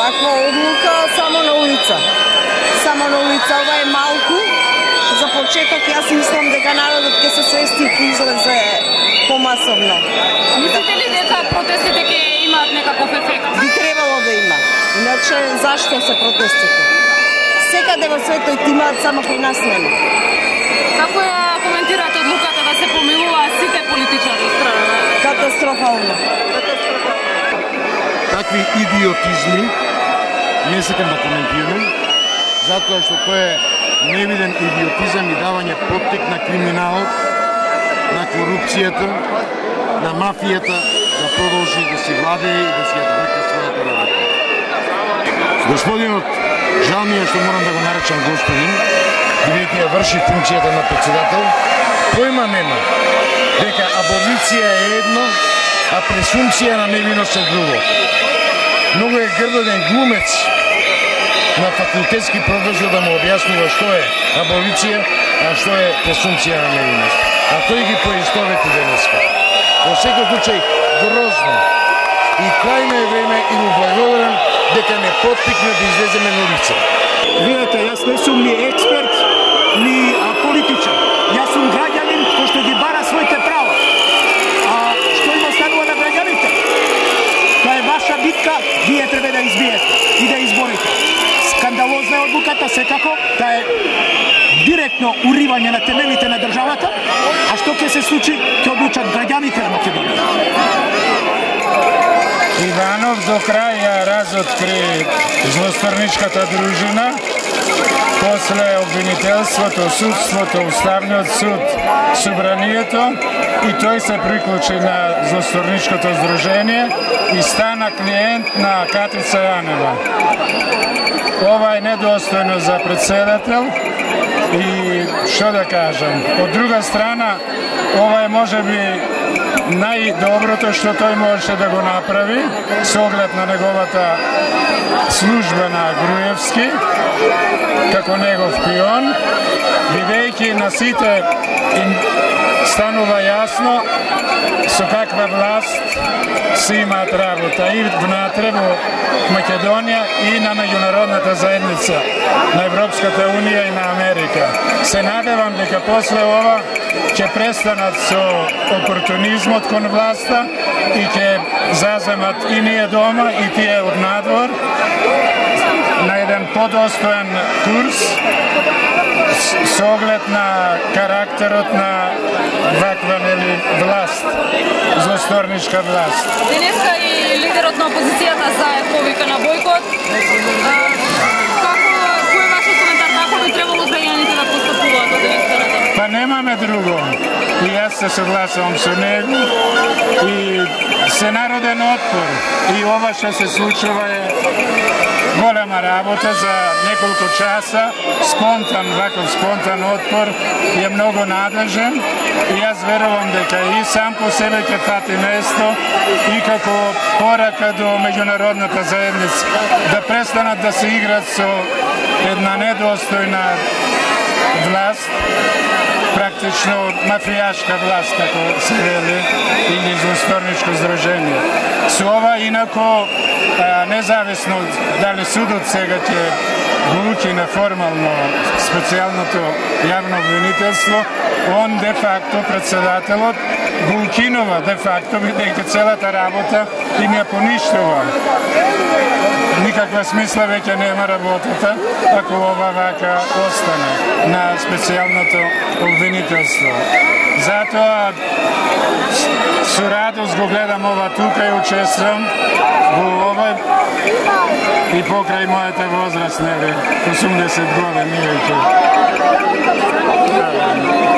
Таква одлука само на улица. Само на улица, ова е малку. За почеток, јас мислам дека народот ќе се свести и ќе излезе помасовно. Мислите ли дека протестите ќе имаат некаков ефект? Би требало да има. Иначе, зашто се протестите? Секаде во светот имаат, само кој нас нема. Како ја коментирате одлуката да се помилуваат сите политичари од страна? Катастрофално. Такви идиотизми не сакам да коментирам, затоа што тоа е невиден идиотизам и давање поттик на криминалот, на корупцијата, на мафијата да продолжи да си владее и да си ја својата работа. Господинот, жал ми е што морам да го наречам господин, бидејќи ја врши функцијата на председател, појма нема дека аболиција е едно, а пресумпција на невиност е друго. Многу е грдоден глумец на факултетски продолжил да му објаснува што е аболиција, а што е пресумпција на невиност. А тој ги поистовети денеска. Во секој случај грозно. И крајно е време и му благодарам дека не поттикне да излеземе на улица. Видете, јас не сум ни експерт, ни политичар. Јас сум граѓанин кој што ги бара своите права. А што има станува на граѓаните? Тоа е ваша битка, вие треба да избиете и да изборите. Скандалозна е одлуката, секако, да е директно уривање на темелите на државата, а што ќе се случи, ќе одлучат граѓаните на Македонија. Иванов до крај ја разоткри злосторничката дружина, после обвинителството, судството, Уставниот суд, Собранието и тој се приклучи на злосторничкото здружение и стана клиент на Катица Јанева. Ова е недостојно за председател и што да кажам, од друга страна, ова е можеби најдоброто што тој можеше да го направи со оглед на неговата служба на Груевски како негов пион, бидејќи на сите им станува јасно со каква власт си имаат работа и внатре во Македонија и на меѓународната заедница, на Европската Унија и на Америка. Се надевам дека после ова ќе престанат со опортунизмот кон власта и ќе заземат и ние дома и тие од надвор на еден подостоен курс со оглед на карактерот на ваква власт, злосторничка власт. Денеска и лидерот на опозицијата Заев повика на бойкот. Кој е вашиот коментар, како би требало граѓаните да постапуваат од денеската? Па немаме друго. И јас се согласувам со него и се народен отпор. И ова што се случува е голема работа за неколку часа, ваков спонтан отпор е многу надлежен и јас верувам дека и сам по себе ќе фати место и како порака до меѓународната заедница да престанат да се играат со една недостојна власт, практично мафијашка власт, како се вели, или злосторничко здружение. Со ова, инако, независно дали судот сега ќе го укине формално специјалното јавно обвинителство, он де факто, председателот, го укинува де факто, бидејќи целата работа им ја поништува. Никаква смисла веќе нема работата, ако ова вака остане на специјалното обвинителство. Затоа со радост го гледам ова тука и учествам во ова и покрај мојата возраст, 80 години веќе.